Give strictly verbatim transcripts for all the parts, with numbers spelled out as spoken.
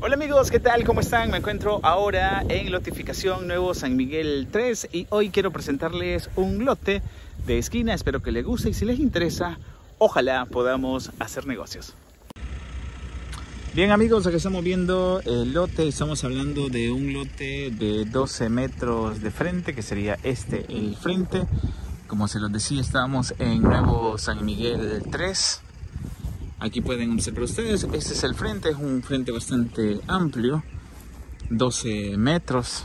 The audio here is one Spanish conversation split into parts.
Hola amigos, ¿qué tal? ¿Cómo están? Me encuentro ahora en Lotificación Nuevo San Miguel tres y hoy quiero presentarles un lote de esquina. Espero que les guste y si les interesa, ojalá podamos hacer negocios. Bien amigos, aquí estamos viendo el lote. Estamos hablando de un lote de doce metros de frente, que sería este el frente. Como se los decía, estábamos en Nuevo San Miguel tres. Aquí pueden observar ustedes, este es el frente, es un frente bastante amplio, doce metros.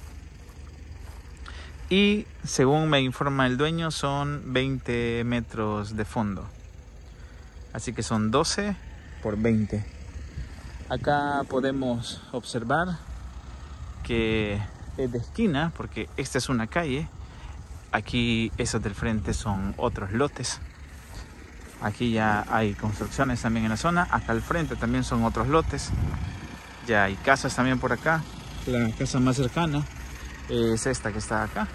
Y según me informa el dueño, son veinte metros de fondo. Así que son doce por veinte. Acá podemos observar que es de esquina, porque esta es una calle. Aquí esos del frente son otros lotes. Aquí ya hay construcciones también en la zona. Acá al frente también son otros lotes. Ya hay casas también por acá. La casa más cercana es esta que está acá.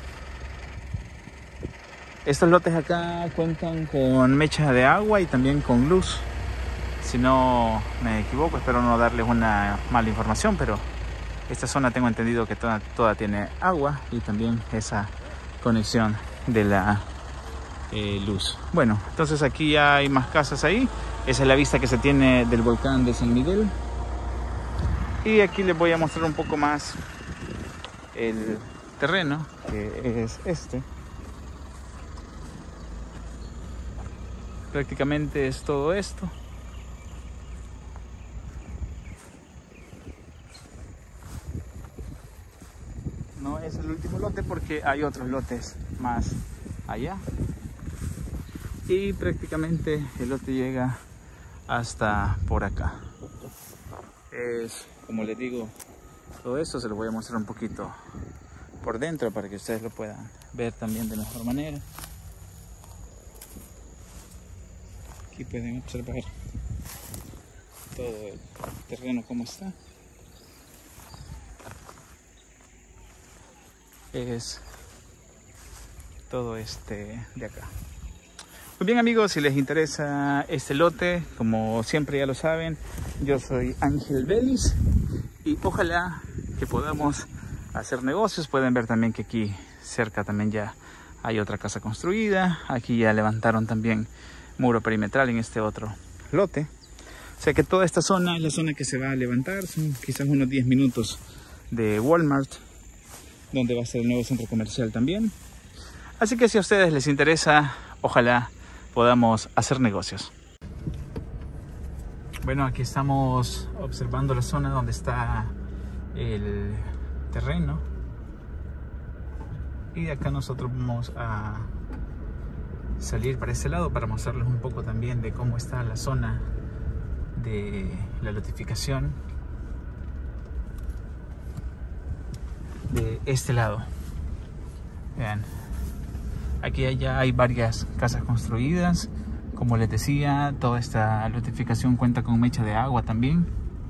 Estos lotes acá cuentan con mecha de agua y también con luz. Si no me equivoco, espero no darles una mala información, pero esta zona tengo entendido que toda, toda tiene agua y también esa conexión de la Eh, luz. Bueno, entonces aquí ya hay más casas ahí. Esa es la vista que se tiene del volcán de San Miguel. Y aquí les voy a mostrar un poco más el terreno, que es este. Prácticamente es todo esto. No es el último lote porque hay otros lotes más allá. Y prácticamente el lote llega hasta por acá. Es, como les digo, todo esto se lo voy a mostrar un poquito por dentro para que ustedes lo puedan ver también de mejor manera. Aquí pueden observar todo el terreno como está. Es todo este de acá. Muy bien amigos, si les interesa este lote, como siempre ya lo saben, yo soy Ángel Vélez y ojalá que podamos hacer negocios. Pueden ver también que aquí cerca también ya hay otra casa construida. Aquí ya levantaron también muro perimetral en este otro lote. O sea que toda esta zona es la zona que se va a levantar. Son quizás unos diez minutos de Walmart, donde va a ser el nuevo centro comercial también. Así que si a ustedes les interesa, ojalá podamos hacer negocios. Bueno, aquí estamos observando la zona donde está el terreno. Y de acá nosotros vamos a salir para este lado para mostrarles un poco también de cómo está la zona de la lotificación de este lado. Vean. Aquí ya hay varias casas construidas. Como les decía, toda esta lotificación cuenta con mecha de agua también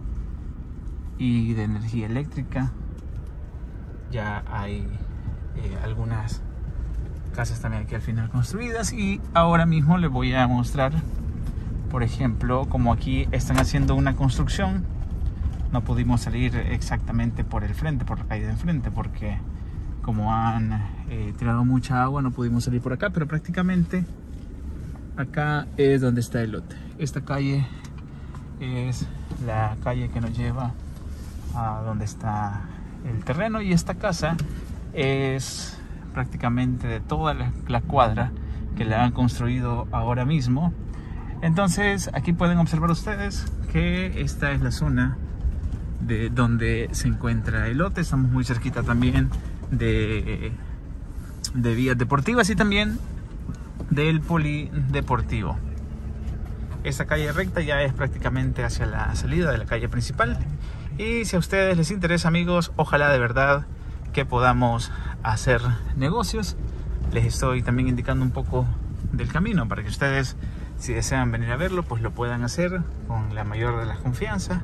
y de energía eléctrica. Ya hay eh, algunas casas también aquí al final construidas y ahora mismo les voy a mostrar, por ejemplo, como aquí están haciendo una construcción. No pudimos salir exactamente por el frente, por la calle de enfrente, porque como han eh, tirado mucha agua no pudimos salir por acá, pero prácticamente acá es donde está el lote. Esta calle es la calle que nos lleva a donde está el terreno y esta casa es prácticamente de toda la, la cuadra que la han construido ahora mismo. Entonces aquí pueden observar ustedes que esta es la zona de donde se encuentra el lote. Estamos muy cerquita también de, de vías deportivas y también del polideportivo. Esta calle recta ya es prácticamente hacia la salida de la calle principal. Y si a ustedes les interesa amigos, ojalá de verdad que podamos hacer negocios. Les estoy también indicando un poco del camino para que ustedes, si desean venir a verlo, pues lo puedan hacer con la mayor de las confianzas.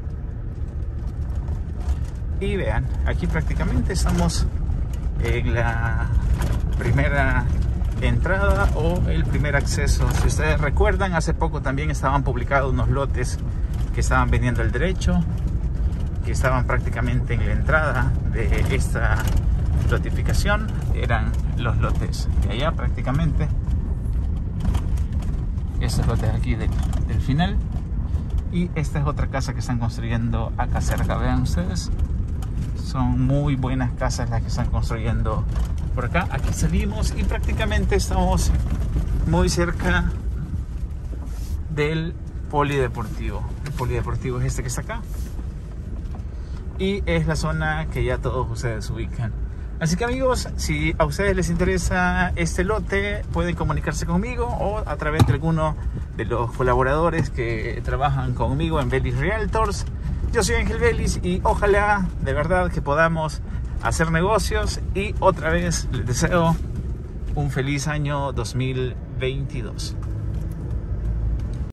Y vean, aquí prácticamente estamos en la primera entrada o el primer acceso. Si ustedes recuerdan, hace poco también estaban publicados unos lotes que estaban vendiendo el derecho que estaban prácticamente en la entrada de esta lotificación eran los lotes de allá prácticamente. Estos lotes aquí del, del final. Y esta es otra casa que están construyendo acá cerca. Vean ustedes, son muy buenas casas las que están construyendo por acá. Aquí salimos y prácticamente estamos muy cerca del polideportivo. El polideportivo es este que está acá. Y es la zona que ya todos ustedes ubican. Así que amigos, si a ustedes les interesa este lote, pueden comunicarse conmigo o a través de alguno de los colaboradores que trabajan conmigo en Vélez Realtors. Yo soy Ángel Vélez y ojalá de verdad que podamos hacer negocios. Y otra vez les deseo un feliz año dos mil veintidós.